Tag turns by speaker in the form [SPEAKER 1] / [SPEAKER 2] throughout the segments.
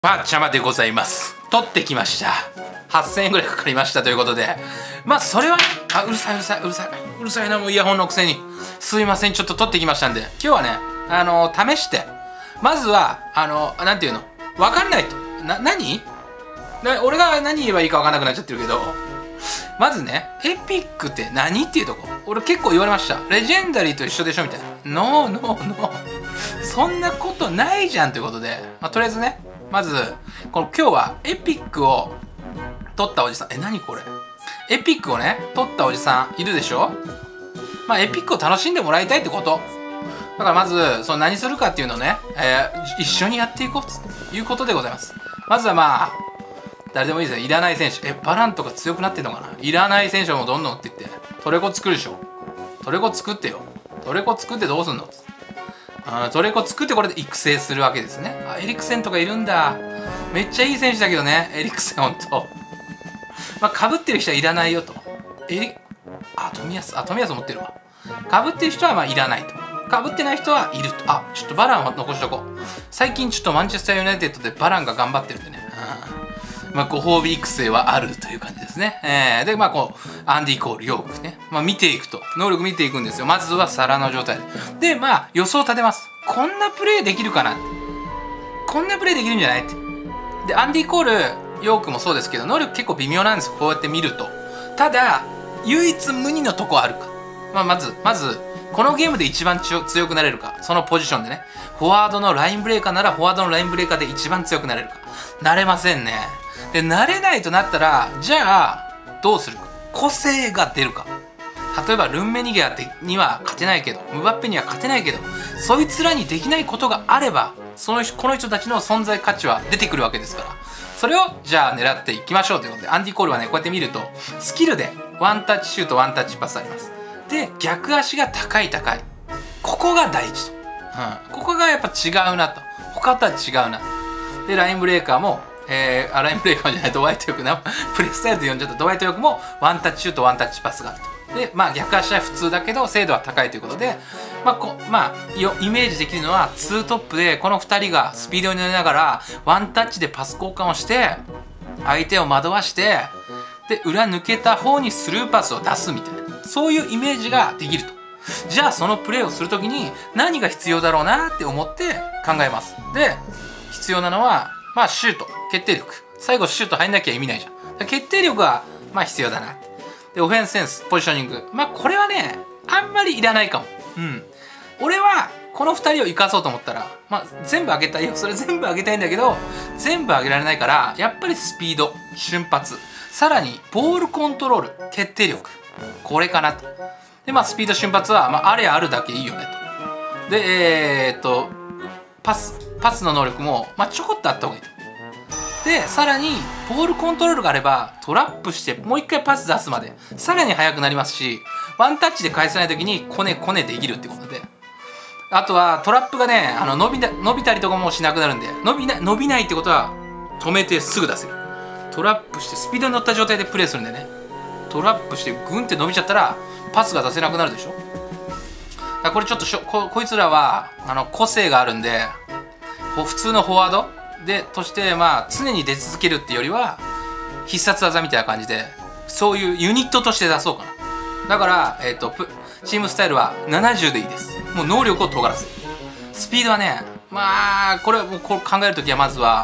[SPEAKER 1] パッチャマでございます。取ってきました。8000円ぐらいかかりましたということで、まあそれはうるさいな、もうイヤホンのくせに。すいません、ちょっと取ってきましたんで、今日はね試して、まずはなんていうの、わかんないと、俺が何言えばいいかわかんなくなっちゃってるけど、まずね、エピックって何っていうとこ、俺結構言われました。レジェンダリーと一緒でしょみたいな。ノーそんなことないじゃんということで、とりあえずね、まず今日はエピックを取ったおじさん、何これ、エピックをね取ったおじさんいるでしょ。エピックを楽しんでもらいたいってこと。だからまず何するかっていうのをね、一緒にやっていこうということでございます。まずは誰でもいいですよ。いらない選手、バランとか強くなってんのかな。いらない選手をもうどんどん打っていって、トレコ作るでしょ。トレコ作ってよ。トレコ作ってどうすんの。トレコ作ってこれで育成するわけですね。エリクセンとかいるんだ。めっちゃいい選手だけどね、エリクセンほんと。かぶってる人はいらないよと。冨安持ってるわ。かぶってる人はいらないと。かぶってない人はいると。ちょっとバランは残しとこう。最近ちょっとマンチェスターユナイテッドでバランが頑張ってるんでね。ご褒美育成はあるという感じですね。で、アンディ・コール、ヨークね。見ていくと。能力見ていくんですよ。まずは皿の状態で。で、予想立てます。こんなプレーできるかなって。こんなプレーできるんじゃないって。で、アンディ・コール、ヨークもそうですけど、能力結構微妙なんですよ。こうやって見ると。ただ、唯一無二のとこあるか。まず、このゲームで一番強くなれるか。そのポジションでね。フォワードのラインブレーカーなら、フォワードのラインブレーカーで一番強くなれるか。なれませんね。で、慣れないとなったら、じゃあどうするか。個性が出るか。例えばルンメニゲアには勝てないけど、ムバッペには勝てないけど、そいつらにできないことがあれば、この人たちの存在価値は出てくるわけですから、それをじゃあ狙っていきましょうということで、アンディ・コールはね、こうやって見るとスキルでワンタッチシュート、ワンタッチパスあります。で、逆足が高い、ここが大事と、ここがやっぱ違うなと、他とは違うな。で、ラインブレーカーもラインブレーカーじゃない、ドワイト・ヨークな、プレスタイルで呼んじゃったドワイト・ヨークもワンタッチシュート、ワンタッチパスがあると。で、逆足は普通だけど精度は高いということで、イメージできるのは2トップでこの2人がスピードに乗りながらワンタッチでパス交換をして相手を惑わして、で裏抜けた方にスルーパスを出すみたいな、そういうイメージができると。じゃあそのプレーをするときに何が必要だろうなって思って考えます。で、必要なのはシュート、決定力。最後シュート入んなきゃ意味ないじゃん。決定力は必要だな。で、オフェンスセンス、ポジショニング。これはね、あんまりいらないかも。俺はこの2人を生かそうと思ったら、全部上げたいよ。それ全部上げたいんだけど、全部上げられないから、やっぱりスピード、瞬発、さらにボールコントロール、決定力。これかなと。で、スピード、瞬発は、あれあるだけいいよねと。で、パスの能力も、ちょこっとあった方がいいと。で、さらにボールコントロールがあればトラップしてもう一回パス出すまでさらに速くなりますし、ワンタッチで返せない時にコネできるってことで、あとはトラップがね、伸びたりとかもしなくなるんで、伸びないってことは止めてすぐ出せる。トラップしてスピードに乗った状態でプレーするんでね、トラップしてグンって伸びちゃったらパスが出せなくなるでしょ。だからこれちょっとこいつらは個性があるんで、普通のフォワードでとして常に出続けるっていうよりは必殺技みたいな感じで、そういうユニットとして出そうかな。だからチームスタイルは70でいいです。もう能力を尖らせる。スピードはね、これ考えるときはまずは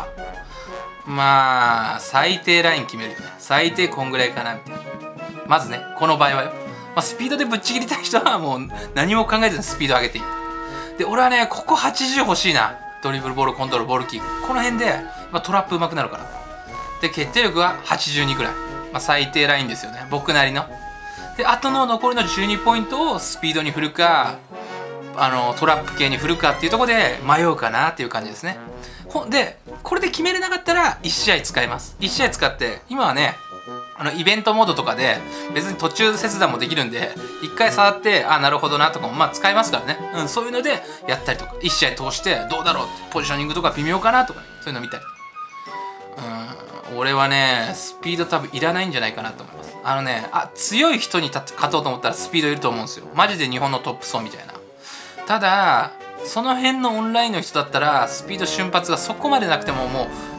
[SPEAKER 1] 最低ライン決めるよね。最低こんぐらいかなみたいな。まずね、この場合はよ、スピードでぶっちぎりたい人はもう何も考えずにスピード上げていい。で、俺はね、ここ80欲しいな。ドリブル、ボールコントロール、ボールキーク、この辺で、トラップ上手くなるから。で、決定力は82くらい、最低ラインですよね、僕なりの。で、あとの残りの12ポイントをスピードに振るかトラップ系に振るかっていうところで迷うかなっていう感じですね。で、これで決めれなかったら1試合使います。1試合使って、今はね、イベントモードとかで別に途中切断もできるんで、1回触ってなるほどなとかも使えますからね、そういうのでやったりとか、1試合通してどうだろうって、ポジショニングとか微妙かなとか、そういうの見たり。俺はね、スピード多分いらないんじゃないかなと思います。強い人に勝とうと思ったらスピードいると思うんですよ。マジで日本のトップ層みたいな。ただその辺のオンラインの人だったらスピード瞬発がそこまでなくてももう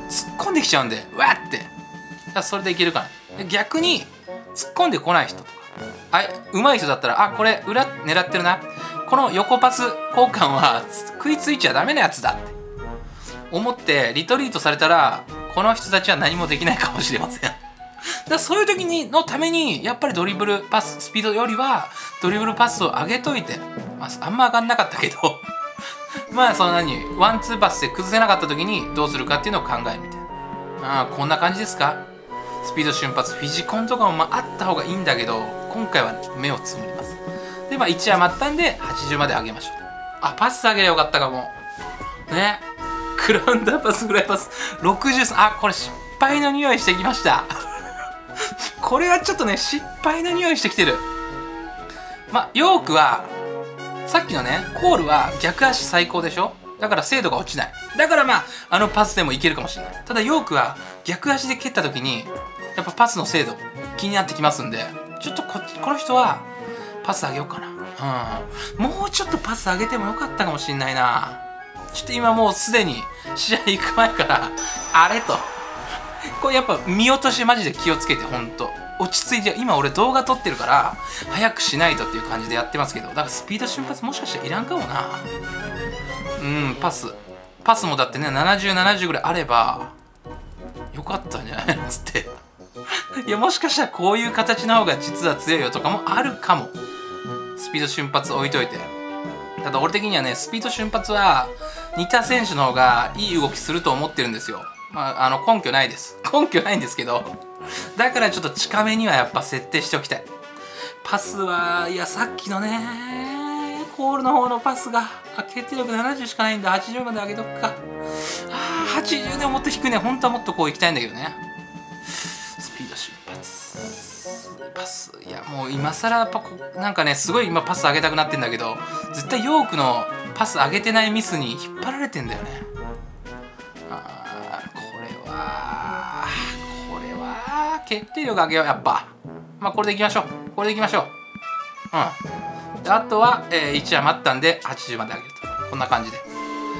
[SPEAKER 1] 突っ込んできちゃうんでうわって、だからそれでいけるかな。で逆に突っ込んでこない人とか、上手い人だったら、これ裏狙ってるな、この横パス交換は食いついちゃダメなやつだって思ってリトリートされたら、この人たちは何もできないかもしれません。だからそういう時のためにやっぱりドリブルパススピードよりはドリブルパスを上げといて、あんま上がんなかったけどまあそんなにワンツーパスで崩せなかった時にどうするかっていうのを考えみて、こんな感じですか。スピード瞬発フィジコンとかもあった方がいいんだけど、今回は目をつむります。で1余ったんで80まで上げましょう。パス上げればよかったかもね。クラウンダーパスフライパス63、これ失敗の匂いしてきましたこれはちょっとね失敗の匂いしてきてる。ヨークはさっきのねコールは逆足最高でしょ。だから精度が落ちない。だからあのパスでもいけるかもしれない。ただヨークは逆足で蹴った時にやっぱパスの精度気になってきますんで、ちょっとこの人はパス上げようかな。もうちょっとパス上げてもよかったかもしんないな。ちょっと今もうすでに試合行く前からあれとこれやっぱ見落としマジで気をつけて、ほんと落ち着いて、今俺動画撮ってるから早くしないとっていう感じでやってますけど、だからスピード瞬発もしかしたらいらんかもな。パスもだってね70ぐらいあればよかったんじゃないのつっていやもしかしたらこういう形の方が実は強いよとかもあるかも。スピード瞬発置いといて。ただ俺的にはねスピード瞬発は似た選手の方がいい動きすると思ってるんですよ。根拠ないです。根拠ないんですけど、だからちょっと近めにはやっぱ設定しておきたい。パスはいやさっきのねコールの方のパスが決定力70しかないんだ。80まで上げとくか。80でももっと低いね。本当はもっとこういきたいんだけどね。スピード瞬発パス、いやもう今更なんかねすごい今パス上げたくなってんだけど、絶対ヨークのパス上げてないミスに引っ張られてんだよね。これは決定力上げようやっぱ。これでいきましょう。これでいきましょう。であとは、1余ったんで80まで上げると、こんな感じで。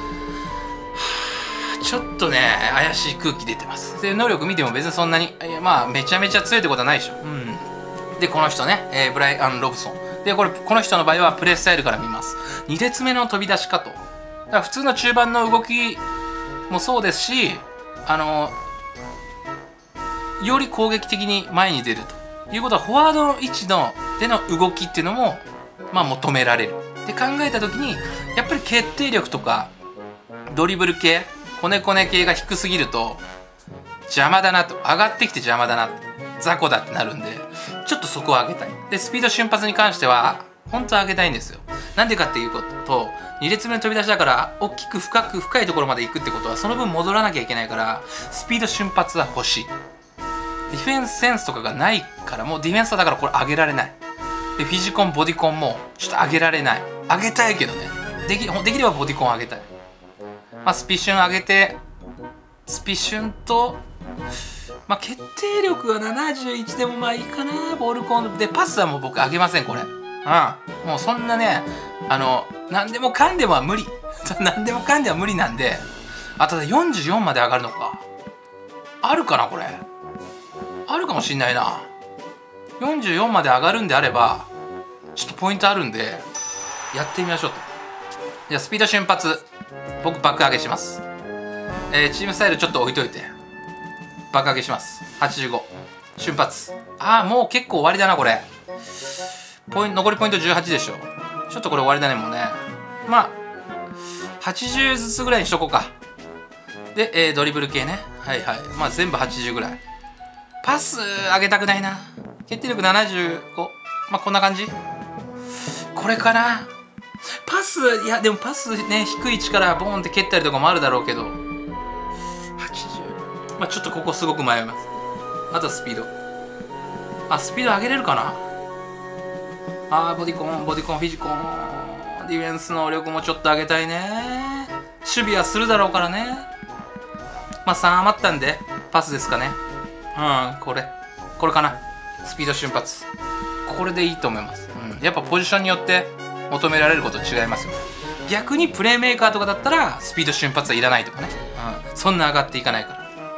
[SPEAKER 1] ちょっとね怪しい空気出てます。で能力見ても別にそんなにめちゃめちゃ強いってことはないでしょ。でこの人ね、ブライアン・ロブソンで、この人の場合はプレースタイルから見ます。2列目の飛び出しかと。だから普通の中盤の動きもそうですし、より攻撃的に前に出るということは、フォワードの位置での動きっていうのも求められるって考えた時に、やっぱり決定力とかドリブル系コネ系が低すぎると邪魔だなと、上がってきて邪魔だな、雑魚だってなるんで、ちょっとそこを上げたい。でスピード瞬発に関しては本当は上げたいんですよ。なんでかっていうことと、2列目の飛び出しだから大きく深いところまで行くってことはその分戻らなきゃいけないから、スピード瞬発は欲しい。ディフェンスセンスとかがないから、もうディフェンスはだからこれ上げられない。でフィジコンボディコンもちょっと上げられない。上げたいけどね、できればボディコン上げたい。スピシュン上げて、スピシュンと決定力は71でもいいかな。ボールコンでパスはもう僕上げませんこれ。もうそんなね何でもかんでもは無理何でもかんでは無理なんで。ただ44まで上がるのか、あるかなこれ。あるかもしんないな。44まで上がるんであればちょっとポイントあるんでやってみましょうと。じゃあスピード瞬発僕爆上げします。チームスタイルちょっと置いといて爆上げします。85瞬発。もう結構終わりだなこれ。残りポイント18でしょ。ちょっとこれ終わりだねもうね。80ずつぐらいにしとこうか。で、ドリブル系ね。全部80ぐらい。パス上げたくないな。決定力75。こんな感じ。これかな。パス、いやでもパスね、低い位置からボーンって蹴ったりとかもあるだろうけど、80。ちょっとここすごく迷います。あとはスピード。スピード上げれるかな。ボディコン、フィジコン。ディフェンス能力もちょっと上げたいね。守備はするだろうからね。3余ったんで、パスですかね。これかな。スピード瞬発。これでいいと思います。やっぱポジションによって求められること違いますよ。逆にプレーメーカーとかだったらスピード瞬発はいらないとかね。そんな上がっていかないから。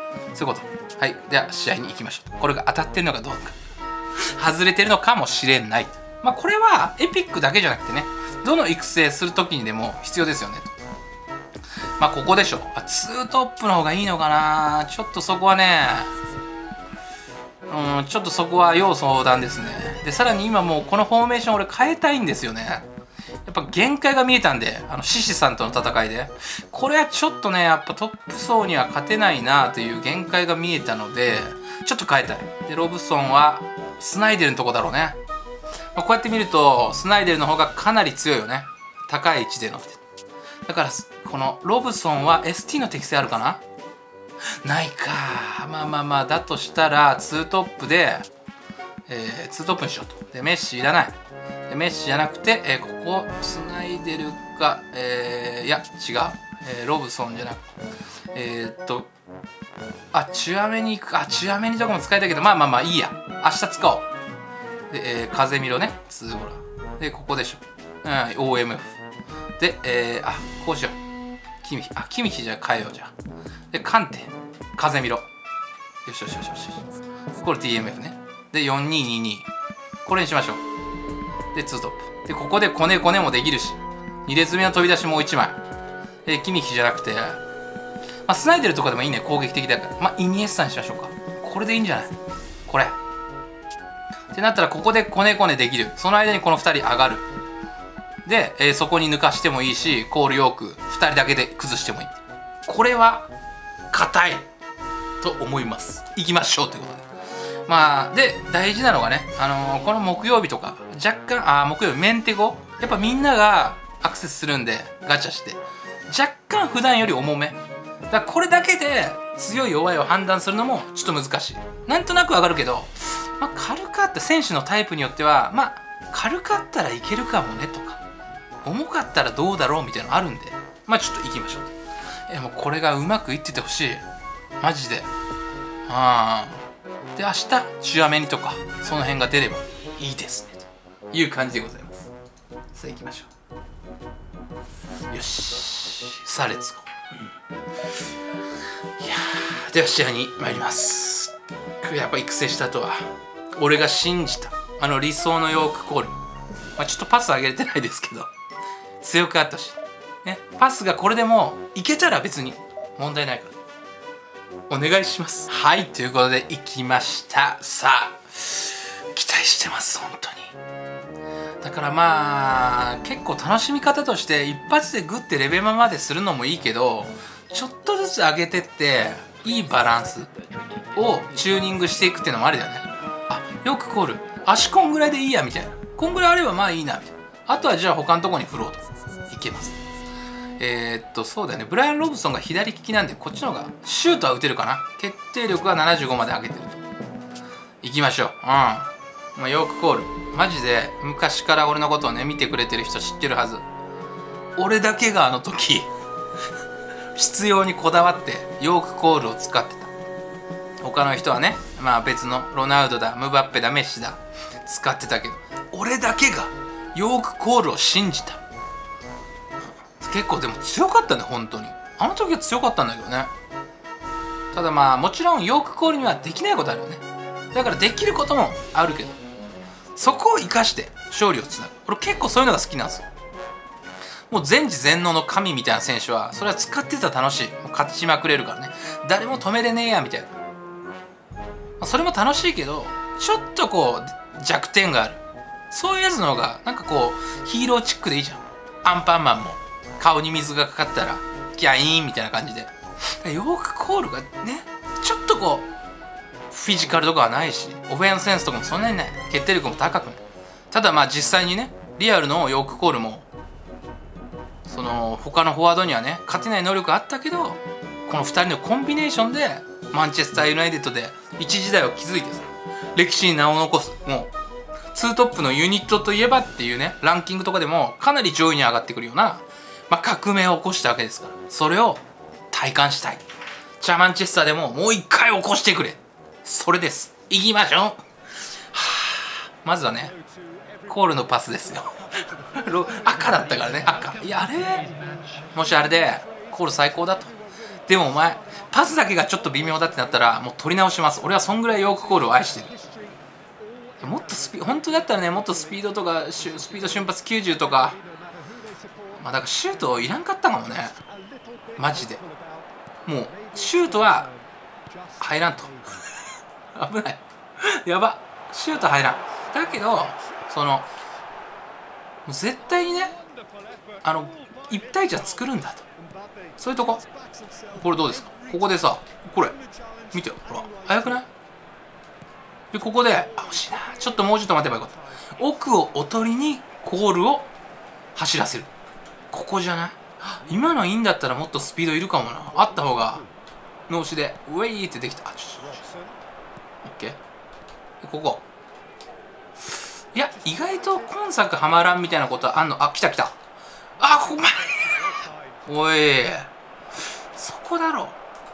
[SPEAKER 1] そういうこと。はい、では試合に行きましょう。これが当たってるのかどうか外れてるのかもしれない。まあこれはエピックだけじゃなくてね、どの育成する時にでも必要ですよねと。まあここでしょ。2トップの方がいいのかな。ちょっとそこはね、ちょっとそこは要相談ですね。でさらに今もうこのフォーメーション俺変えたいんですよね。やっぱ限界が見えたんで、獅子さんとの戦いでこれはちょっとね、やっぱトップ層には勝てないなという限界が見えたので、ちょっと変えたい。でロブソンはスナイデルのとこだろうね。こうやって見るとスナイデルの方がかなり強いよね、高い位置での。だからこのロブソンは ST の適性あるかな。ないか。まあだとしたら2トップで、2トップにしようと。でメッシいらない。でメッシじゃなくて、ここスナイデルか、いや違う、ロブソンじゃなくてチュアメニ行くか。チュアメニとかも使いたいけど、まあいいや、明日使おう。で、風見ろね、2ゴラでここでしょ、OMF で、こうしよう。キミヒじゃ変えよう。じゃあでカンテ風見ろ。よしこれ TMF ね。で4222これにしましょう。で2トップでここでコネもできるし、2列目の飛び出しもう1枚。キミヒじゃなくて、スナイデルとかでもいいね、攻撃的だから。イニエスタにしましょうか。これでいいんじゃない。これってなったらここでコネできる。その間にこの2人上がる。で、そこに抜かしてもいいし、コールヨーク2人だけで崩してもいい。これは硬いと思います。行きましょうということで。で大事なのがね、この木曜日とか若干木曜日メンテゴやっぱみんながアクセスするんでガチャして若干普段より重めだから、これだけで強い弱いを判断するのもちょっと難しい。なんとなく上がるけど、軽かった選手のタイプによっては軽かったらいけるかもねとか、重かったらどうだろうみたいなのあるんで、ちょっと行きましょう。もうこれがうまくいっててほしいマジで。で明日チュアメニとかその辺が出ればいいですねという感じでございます。さあ行きましょう。よし、さあレッツゴー。いやー、では試合に参ります。やっぱ育成した後は俺が信じた理想のヨークコール、ちょっとパス上げれてないですけど強くあったし、ね、パスがこれでもいけたら別に問題ないからお願いします。はい、ということで行きました。さあ期待してます本当に。だから結構楽しみ方として一発でグッてレベマまでするのもいいけど、ちょっとずつ上げてっていいバランスをチューニングしていくっていうのもありだよね。よくコール足こんぐらいでいいやみたいな、こんぐらいあればいいなみたいな。あとはじゃあ他のとこに振ろうといけます。そうだよね、ブライアン・ロブソンが左利きなんでこっちの方がシュートは打てるかな。決定力は75まで上げてると。いきましょう。ヨークコールマジで昔から俺のことをね見てくれてる人知ってるはず。俺だけがあの時必要にこだわってヨークコールを使ってた。他の人はね、別のロナウドだムバッペだメッシだ使ってたけど、俺だけがヨークコールを信じた。結構でも強かったね本当に。あの時は強かったんだけどね。ただもちろんヨークコールにはできないことあるよね。だからできることもあるけど、そこを生かして勝利をつなぐ。俺結構そういうのが好きなんですよ。もう全知全能の神みたいな選手はそれは使ってたら楽しい。もう勝ちまくれるからね、誰も止めれねえやみたいな。それも楽しいけどちょっと弱点がある、そういうやつの方がヒーローチックでいいじゃん。アンパンマンも顔に水がかかったらキャイーンみたいな感じで。ヨークコールがねちょっとフィジカルとかはないし、オフェンスセンスとかもそんなにない、決定力も高くない。ただ実際にねリアルのヨークコールもその他のフォワードにはね勝てない能力があったけど、この2人のコンビネーションでマンチェスターユナイテッドで一時代を築いてさ、歴史に名を残す。もう2トップのユニットといえばっていうねランキングとかでもかなり上位に上がってくるような、革命を起こしたわけですから、それを体感したい。じゃあマンチェスターでももう一回起こしてくれ、それです。いきましょう。まずはねコールのパスですよ赤だったからね、赤。いやもしあれでコール最高だと。 でもお前パスだけがちょっと微妙だってなったらもう取り直します。俺はそんぐらいヨークコールを愛してる。もっと本当だったらね、もっとスピードとかスピード瞬発90とか、まあだからシュートいらんかったかもね、マジで。もうシュートは入らんと危ないやば、シュート入らん。だけど絶対にね、1対1は作るんだと、そういうとこ。これどうですか、ここでさ、これ見てよ、ほら早くない？でここで惜しいな、ちょっともうちょっと待てばよかった。奥をおとりにコールを走らせる、ここじゃない？今のいいんだったらもっとスピードいるかもな、あった方が。脳死でウェイってできた。あ、ちょっとオッケー。ここいや意外と今作はまらんみたいなことあんの。あ、来た来た。あ、ここおい、そこだろ。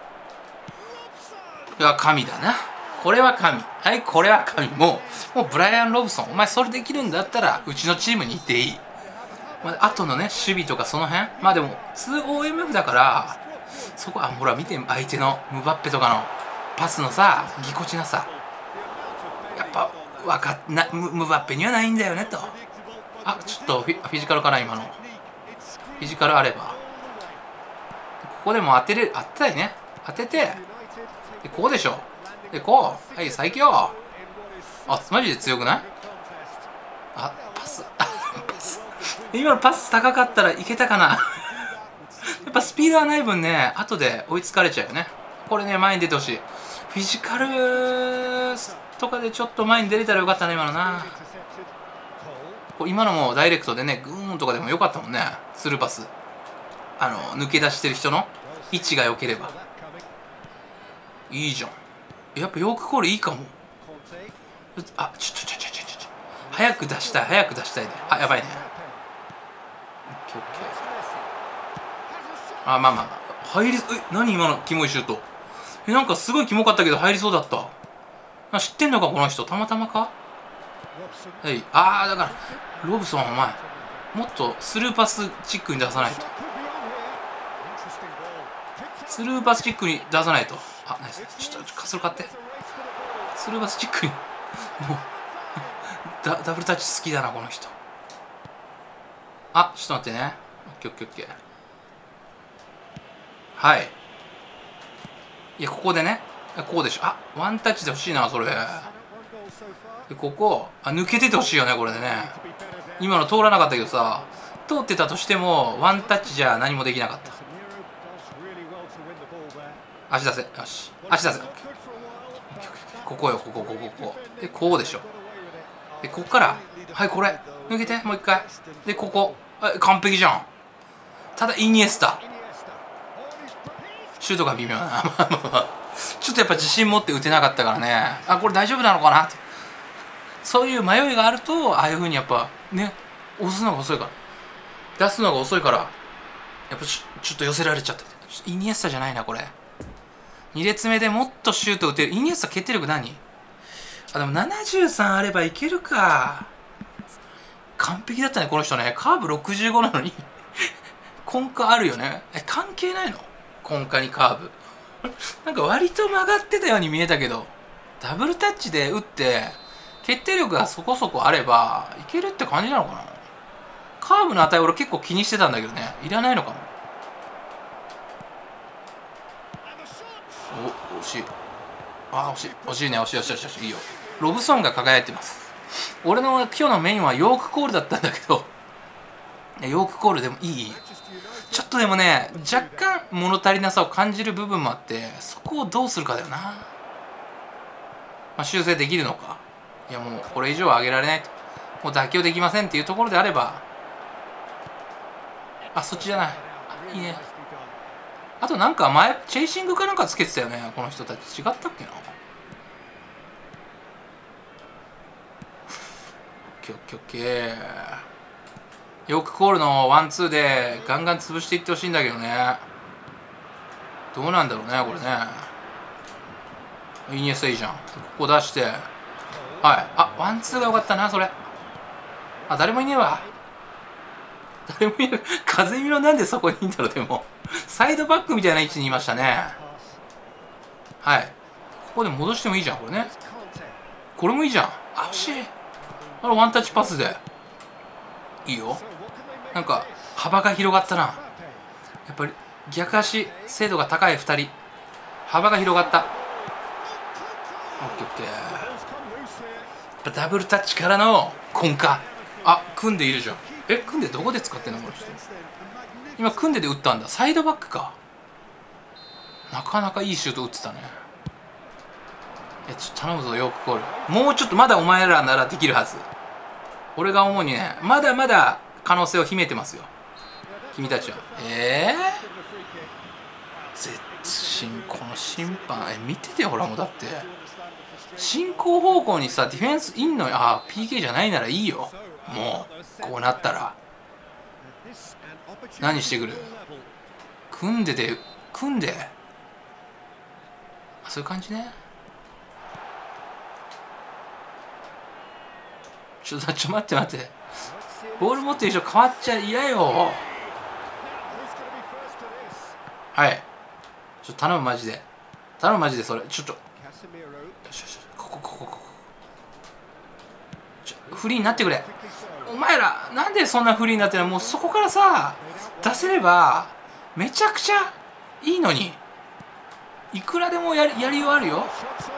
[SPEAKER 1] いや神だな、これは神。はい、これは神。もうブライアン・ロブソン、お前それできるんだったらうちのチームにいていい。あとのね守備とかその辺、まあでも 2OMF だからそこはほら見て、相手のムバッペとかのパスのさぎこちなさ、やっぱムバッペにはないんだよねと。あ、ちょっとフィジカルかな、今のフィジカルあれば。ここでも当てたいね、当てて、でこうでしょ、でこう、はい最強。あ、マジで強くない？あ、パス今のパス高かったらいけたかなやっぱスピードはない分ね、後で追いつかれちゃうよね。これね、前に出てほしい。フィジカルとかでちょっと前に出れたらよかったね、今のな。今のもダイレクトでね、グーンとかでもよかったもんね、スルーパス。抜け出してる人の位置が良ければいいじゃん。やっぱヨークコールいいかも。あ、早く出したい、早く出したいね。あ、やばいね。オッケーオッケー。あ、まあまあ入り、何今のキモいシュート。なんかすごいキモかったけど入りそうだった。知ってんのかこの人、たまたまか。はい、ああだからロブソン、お前もっとスルーパスチックに出さないと、スルーパスチックに出さないと。あ、ナイス。ちょっとカスル買って、スルーパスチックにもうダブルタッチ好きだなこの人。あ、ちょっと待ってね。オッケーオッケーオッケー。はい、いやここでね、こうでしょ。あ、ワンタッチで欲しいなそれ。でここ抜けててほしいよねこれでね。今の通らなかったけどさ、通ってたとしてもワンタッチじゃ何もできなかった。足出せ、よし足出せ。ここよ、ここでこうでしょ。でこっから、はい、これ抜けてもう一回でここ、完璧じゃん。ただイニエスタシュートが微妙なちょっとやっぱ自信持って打てなかったからね。あ、これ大丈夫なのかなと、そういう迷いがあると、ああいうふうにやっぱね、押すのが遅いから、出すのが遅いから、やっぱちょっと寄せられちゃった。イニエスタじゃないなこれ。2列目でもっとシュート打てる。イニエスタ決定力何？あ、でも73あればいけるか。完璧だったねこの人ね。カーブ65なのに根幹あるよね。関係ないの根幹にカーブなんか割と曲がってたように見えたけど、ダブルタッチで打って決定力がそこそこあればいけるって感じなのかな。カーブの値俺結構気にしてたんだけどね、いらないのかも。お、惜しい。あ、惜しいね。惜しいいいよ。ロブソンが輝いてます。俺の今日のメインはヨークコールだったんだけど、ヨークコールでもいい。ちょっとでもね、若干物足りなさを感じる部分もあって、そこをどうするかだよな。まあ、修正できるのか。いやもうこれ以上は上げられないと、もう妥協できませんっていうところであれば、あ、そっちじゃない。いいね。あとなんか前チェイシングかなんかつけてたよねこの人たち。違ったっけな。オッケーオッケーオッケー。ヨークコールのワンツーでガンガン潰していってほしいんだけどね。どうなんだろうねこれね。イニエスタいいじゃん。ここ出して、はい、あ、ワンツーが良かったなそれ。あ、誰もいねえわ。 誰もいない。風見ろなんでそこにいんだろう。でもサイドバックみたいな位置にいましたね。はい、ここで戻してもいいじゃんこれね。これもいいじゃん。あ、惜しい。あれワンタッチパスでいいよ。なんか幅が広がったな。やっぱり逆足精度が高い2人、幅が広がった。オッケーオッケー。やっぱダブルタッチからの根幹。あ、組んでいるじゃん。組んでどこで使ってんのこの人。今組んでで打ったんだ。サイドバックか。なかなかいいシュート打ってたね。ちょっと頼むぞヨークコール。もうちょっとまだお前らならできるはず。俺が思うにね、まだまだ可能性を秘めてますよ君たちは。絶審、この審判見ててほら。もうだって進行方向にさディフェンスいんのよ。ああ PK じゃないならいいよ。もうこうなったら何してくる。組んでそういう感じね。ちょっと待って、ボール持ってる人変わっちゃ嫌よ。はい、ちょっと頼むマジでそれちょっとこフリーになってくれ。お前らなんでそんなフリーになってるの。もうそこからさ出せればめちゃくちゃいいのに。いくらでもやりようあるよ。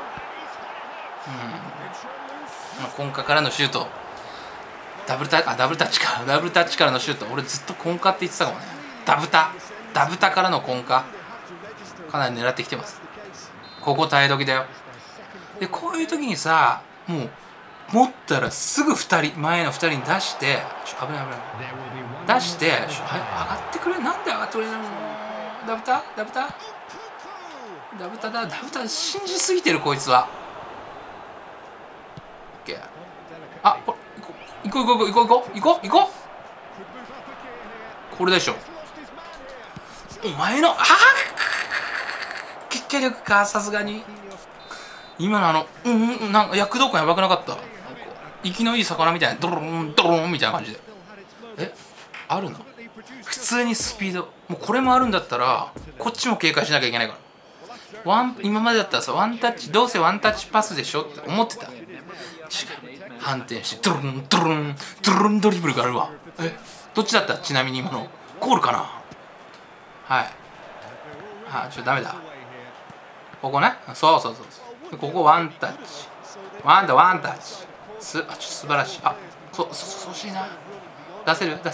[SPEAKER 1] 根幹からのシュート。ダブルタッチからのシュート。俺ずっと根幹って言ってたかもね。ダブタからの根幹かなり狙ってきてます。ここ耐え時だよ。でこういう時にさ、もう持ったらすぐ前の2人に出して、危ない出して、上がってくれ。なんで上がってくれないの。ダブタ信じすぎてるこいつは。あ、これ行こう。これでしょ。お前の決定力か。さすがに今のなんか躍動感やばくなかった。生きのいい魚みたいなドロンみたいな感じで。あるの普通にスピード。もうこれもあるんだったらこっちも警戒しなきゃいけないから。今までだったらさ、ワンタッチどうせワンタッチパスでしょって思ってた。違う、反転してドロンドリブルがあるわ。どっちだった。ちなみに今のゴールかな。はい、ちょっとダメだ。ここね。そうここワンタッチワンタッチちょっと素晴らしい。そう欲しいな。出せる。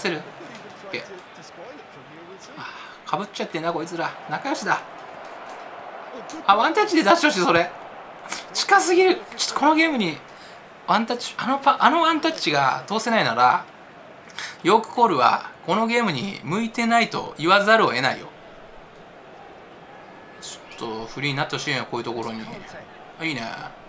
[SPEAKER 1] かぶっちゃってんなこいつら。仲良しだ。ワンタッチで出してほしい。それ近すぎる。ちょっとこのゲームにワンタッチ、あのワンタッチが通せないならヨークコールはこのゲームに向いてないと言わざるを得ないよ。ちょっとフリーになってほしいよこういうところに。いいね。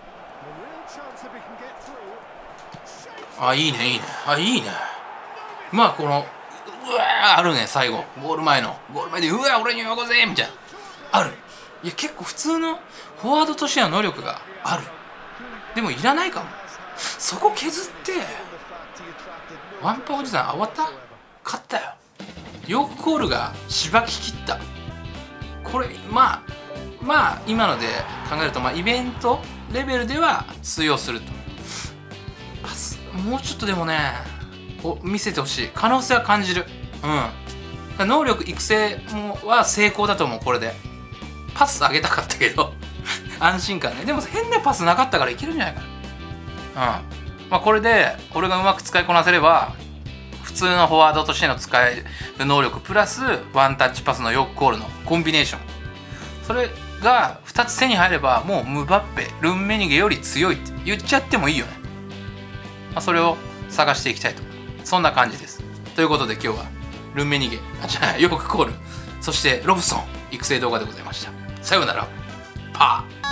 [SPEAKER 1] いいね。まあこのあるね。最後ゴール前で俺によこせみたいなある。いや結構普通のフォワードとしての能力がある。でもいらないかも。そこ削ってワンパおじさん終わった。勝ったよ。ヨークコールがしばききった。これまあ今ので考えるとイベントレベルでは通用すると。もうちょっとでもね見せてほしい。可能性は感じる。能力育成は成功だと思う。これでパス上げたかったけど安心感ね。でも変なパスなかったからいけるんじゃないかな。これで俺がうまく使いこなせれば普通のフォワードとしての使える能力プラスワンタッチパスのヨークコールのコンビネーション、それが2つ手に入ればもうムバッペルンメニゲより強いって言っちゃってもいいよね。それを探していきたいと、そんな感じです。ということで今日はルンメニゲヨークコールそしてロブソン育成動画でございました。さようなら。パー。